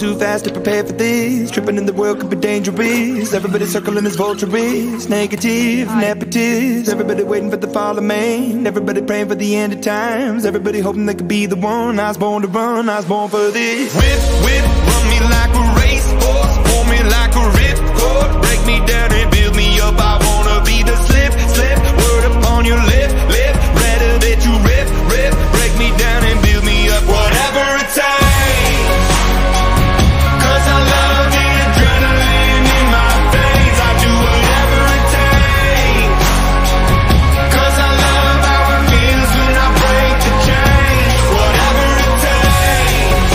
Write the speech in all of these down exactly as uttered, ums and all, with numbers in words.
too fast to prepare for this. Tripping in the world could be dangerous. Everybody circling as vultures. Negative, nepotist. Everybody waiting for the fall of man. Everybody praying for the end of times. Everybody hoping they could be the one. I was born to run, I was born for this. Whip, whip, run me like a racehorse. Pull me like a ripcord. Break me down and build me up. I wanna be the slip, slip. Word upon your lip, lip. Rather that you rip, rip. Break me down and build me up. Whatever it takes. Cause I love the adrenaline in my veins. I do whatever it takes. Cause I love how it feels when I break the chains. Whatever it takes.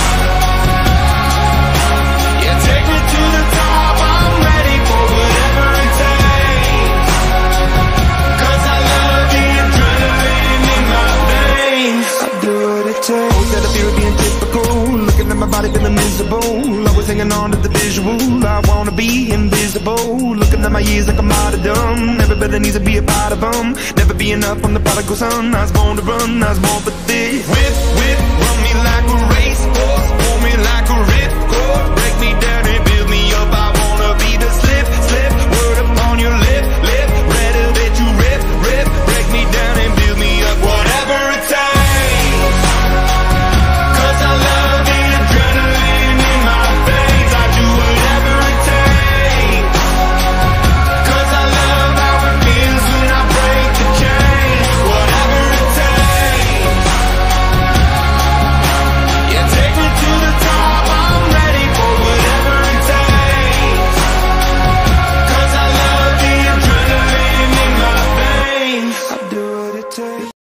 Yeah, take me to the top. I'm ready for whatever it takes. Cause I love the adrenaline in my veins. I do what it takes. That I feel being typical. Looking at my body feeling miserable. Always hanging on to the visual. I wanna be invisible. Looking at my years like I'm martyrdom. Everybody needs to be a part of them. Never be enough, I'm the prodigal son. I was born to run, I was born for this. Whip, whip,